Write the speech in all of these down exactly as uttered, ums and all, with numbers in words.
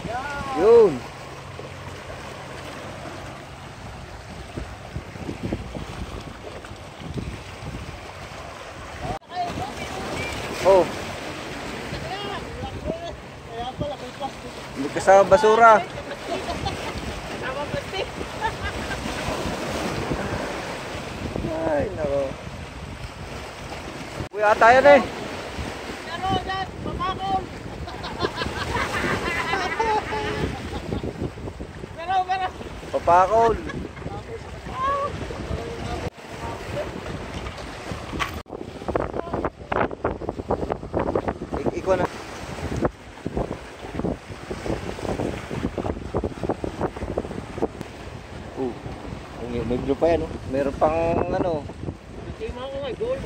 Yun. Oh. Hindi kasama basura. Ay, nako. Uy, ata yan eh. Ano, yan, papakol. Pero, pero. Papakol. Ik ikaw na. Uh, may blue pa yan, oh. Meron pang ano. Hindi mo ako, goal.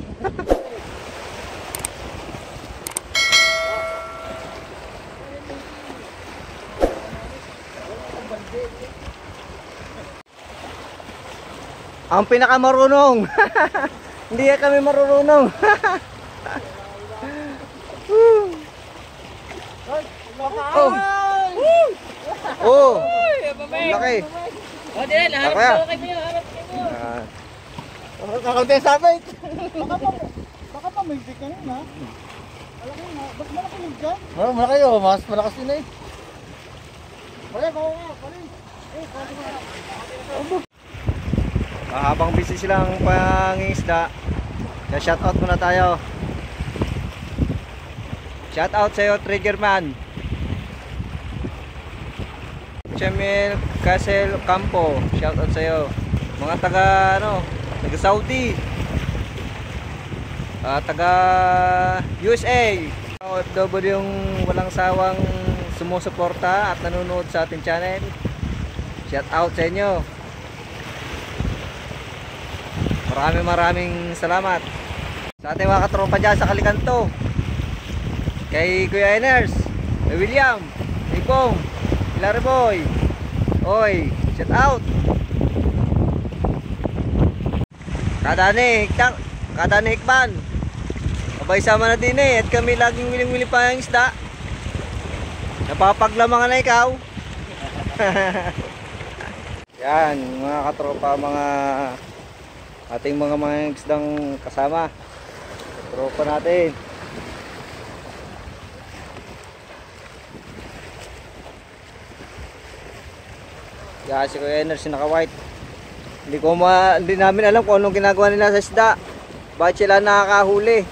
Ang pinakamarunong. Hindi kami marunong. Oh. Oh. Laki. O, din, harap Kaya. ko kayo, harap kayo. Ah. Kakalti ang sabit. Baka pa, baka pa may dik kanina. Malaki na. Ba't malaki yung dyan? Oh, malaki oh. Mas malakas din eh. Pare, baka nga. Pare. Eh, pare nga. Habang busy silang pangingisda, kaya shout out muna tayo. Shout out sa iyo, Triggerman. Chamil Casel Campo, shout out sa iyo. Mga taga ano, taga Saudi. Uh, taga U S A. O F W yung walang sawang sumusuporta at nanonood sa ating channel. Shout out sa inyo. Maraming maraming salamat sa ating mga katropa dyan sa Kalikanto, kay Kuya Eners, kay William, kay Bong, kay Larry Boy. Oy, shout out. Kada ni hiktak, kada ni hikban, abay sama na din eh. At kami laging wiling-wili pa yung isda. Napapaglamangan na ikaw. Yan mga katropa, mga ating mga mga isdang kasama, tropa natin. Yan si Kuya Ener, si naka white. Hindi ko ma, hindi namin alam kung anong ginagawa nila sa isda. Bakit sila nakakahuli?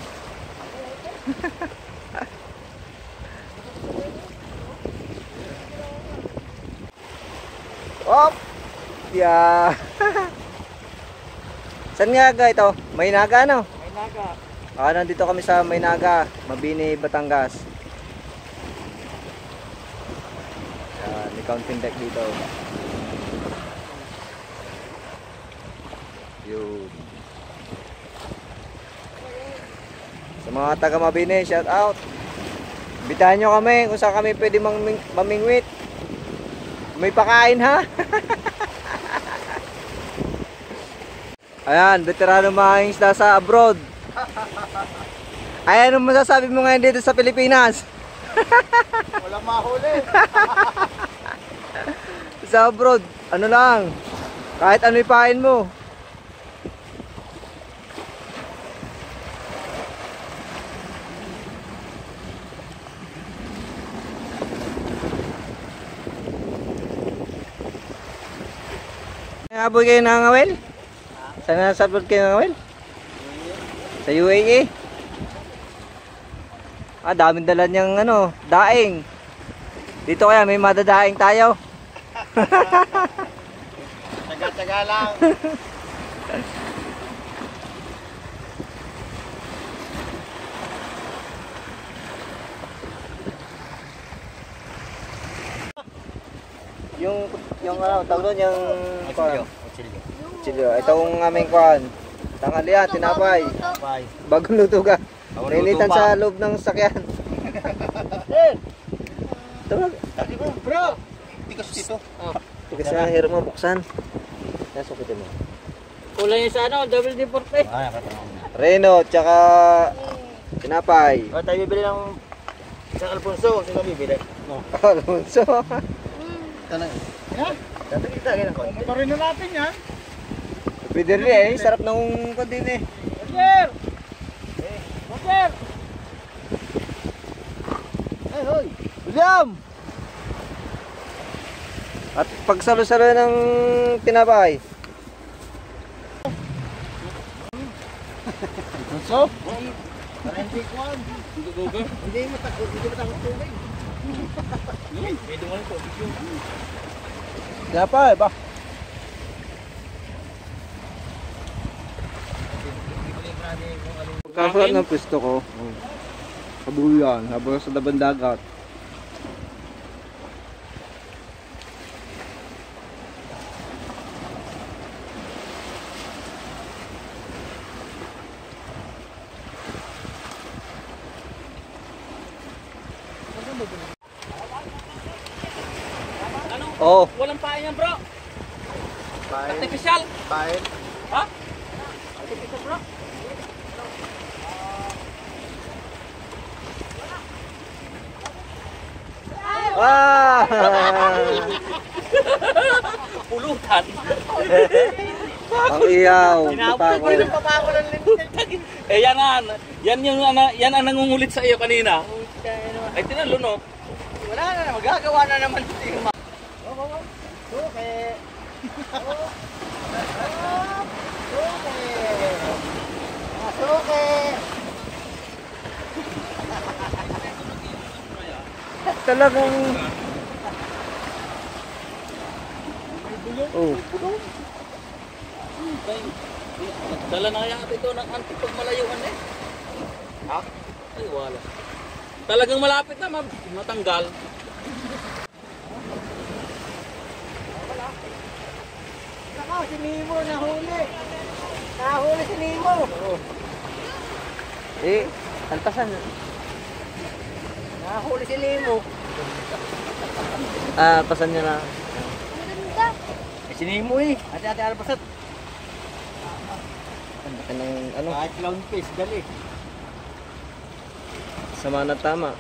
Op! Yeah. Saan nga ga ito? Maynaga no? Maynaga. Ah, nandito kami sa Maynaga, Mabini, Batangas. Yan, may counting deck dito. Yun. Sa mga taga Mabini, shout out. Bitahan nyo kami kung saan kami pwede maming mamingwit. May pakain ha? Ayan, veterano mga isda sa abroad. Ay, anong masasabi mo ngayon dito sa Pilipinas? Walang mahuli. Sa abroad, ano lang, kahit ano ipain mo. Naboy kayo ng awel? Saan nasa abroad kayo ng awel? Sa U A E? Ah, daming dala niyang ano, daing. Dito kaya may madadaing tayo. Taga-taga lang. Yung yung ano, tawag doon yung Kutsilyo. Kutsilyo. Itong aming kuan. Tanghalian, tinapay. Bye. Bagong luto ka. Bagong Nainitan luto pa. sa loob ng sakyan. Eh! Tawag. Sabi ko, bro! Tikas dito. Oh. Tigas na hirap mo buksan. Nasukitin mo. Kulay yung sa ano, W D forty. Ah, nakatawa mo. Reno, tsaka tinapay. O, tayo bibili ng Isang Alfonso, sino bibili? No. Alonso. Tanong. Yan. Tatagita, ganun ko. Motorin na natin yan. Pwede rin eh, sarap ng kandin eh. Roger! Roger! Hey, hoy! William! At pagsalo-salo ng tinapay. Alfonso? Hindi ko an. Hindi mo takot, hindi mo takot tubig. May dungan ko. Tinapay ba? Pagkasarap ng pwesto ko. Kabuyan, habang sa labang dagat. Ano? Oh, Walang pain yan, bro. Pain. Artificial. Pain. Ha? Artificial, bro. ah! Pulutan. Ang iyaw, Pinapako papako. ng papako ng lintik. Eh, yan ang, yan yung, ano, yan ang nangungulit sa iyo kanina. Ay, tinalo, no? Wala na, magagawa na naman ito yung mga. Oh, oh, oh. Suke. Oh. Oh. Suke. Ah, suke. Talagang... Oh, Dala na kaya ito ng antik pagmalayuan eh. Ha? Ay, wala. Talagang malapit na ma- matanggal. Nako, si Nemo nahuli. Nahuli si Nemo. eh, alpasan. Nahuli si Nemo. Ah, alpasan niya na. Eh, si Nemo eh. Ate-ate albasat. Ang laki ng ano, Kahit clown face, dali. sama na tama.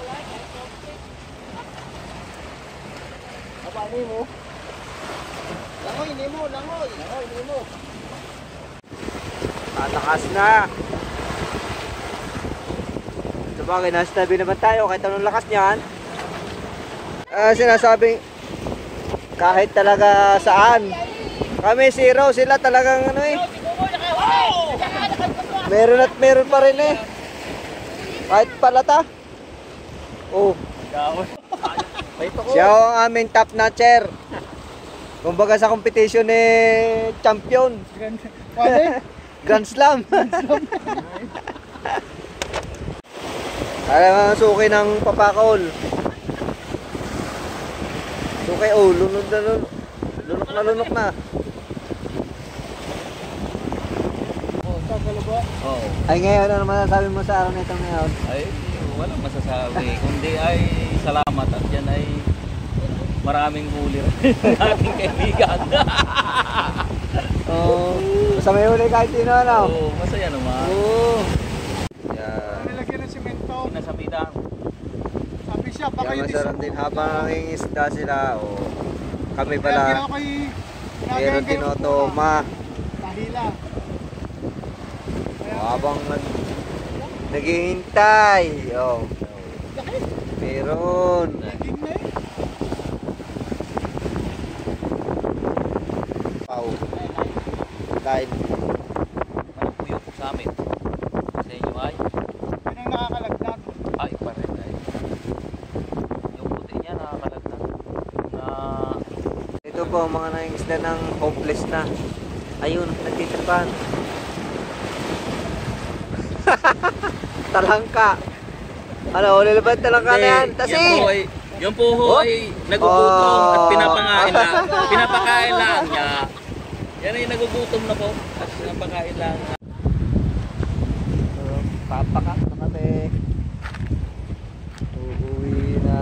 Aba, Nemo. Langoy, Nemo, langoy. Langoy, Nemo. Patakas na. Sabagay, nasa tabi naman tayo kahit anong lakas niyan. Ah, sinasabing kahit talaga saan. Kami zero, sila talagang ano eh. Meron at meron pa rin eh. Kahit palata. Oh, siya ang aming top notcher. Kumbaga sa competition eh, champion. Pwede? Grand Slam. Alam mo, suki ng papakol. Suki, oh, lunod na lunok. Lunok na lunok na. Oh, sakalo ba? Oo. Ay, ngayon, ano naman sabi mo sa araw na ito ngayon? Ay, walang masasabi. Kundi ay salamat at yan ay maraming huli rin ng ating kaibigan. Oo. Basta may huli kahit sino, ano? Oo, masaya naman. Oo. Yan. Nilagyan ng simento. Nasabitan. Sabi siya, baka Yan, yun masarap din habang nangingisda sila. Oh. Kami Kaya pala, ko'y meron tinotoma. Dahila. Oh, habang nag naghihintay. Oh. Meron. Naging na eh. Pau. Dahil Ano po yung sa amin? Sa inyo ay? Yun ang nakakalagdag. Ay, parin ay. Yung puti niya nakakalagdag. Na... ito po ang mga nangingisda ng hopeless na. Ayun, nagtitipan. Talangka. Ano, huli na ba yung talangka na yan? Tasi! Yan po ay, yung po ho Oh. ay nagugutom Oh. at pinapangain lang. Pinapakain lang niya. Yan ay nagugutom na po at pinapakain lang. Papakat na kami. Uuwi na.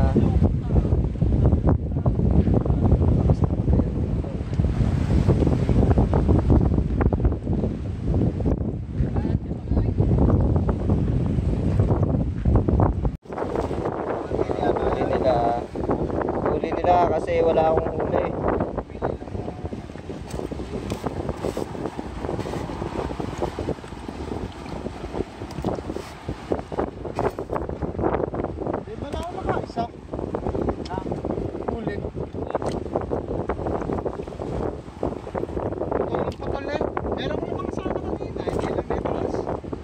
kasi wala akong huli. Di ba na ako nakaisa? Ulit. Putol ng putol eh. Meron ko namang sana kanina. Hindi lang may balas.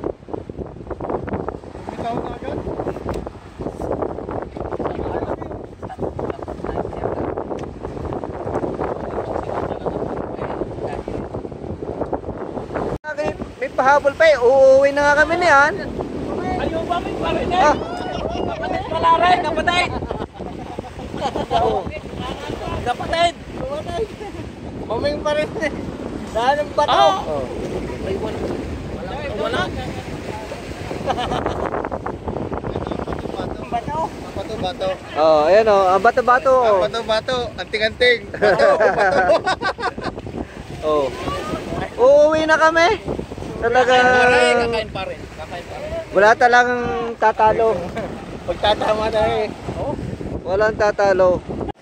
Bumitaw na agad. May, may pahabol pa eh. Uuwi na nga kami niyan. Ayaw ba may parinig? Ah, Kapatid pala rin, kapatid! Kapatid! Maming pa rin eh. Saan ang bato? oh. Ay, wala. Wala. Bato. Bato, bato. Oh, ayan oh, ang bato-bato. Oh. Bato, bato. Anting-anting. Bato, bato. Oh. Uuwi na kami. Talaga Kakain pa rin. Kakain pa rin. wala talagang tatalo. Pagtatama na eh. Walang tatalo.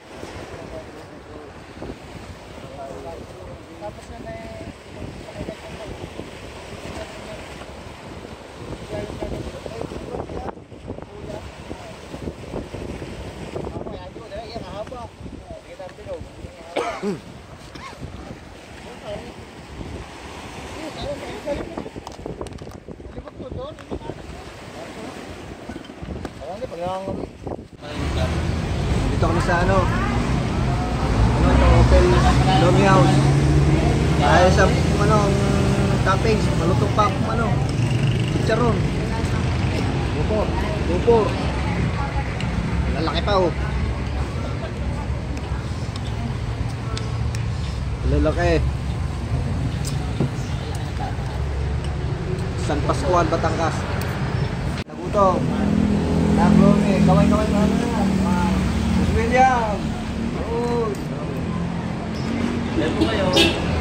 Dito kami sa ano? Ano to, Hotel Lomi House. Dahil sa ano, ang toppings, malutong pa akong ano, chicharon. Bupor, bupor. Lalaki pa oh. Lalaki. San Pascual, Batangas. Nagutom. Nagutom eh. Kaway-kaway na ano na. Miss William. Oh. Yan po kayo.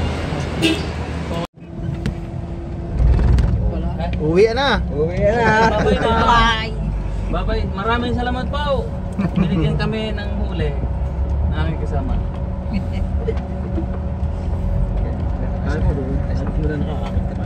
Uwi na. Uwi na. Bye-bye na. Bye-bye. Maraming salamat po. Binigyan kami ng huli na aming kasama. Kaya mo doon. Ay, saan mo na nakakakita?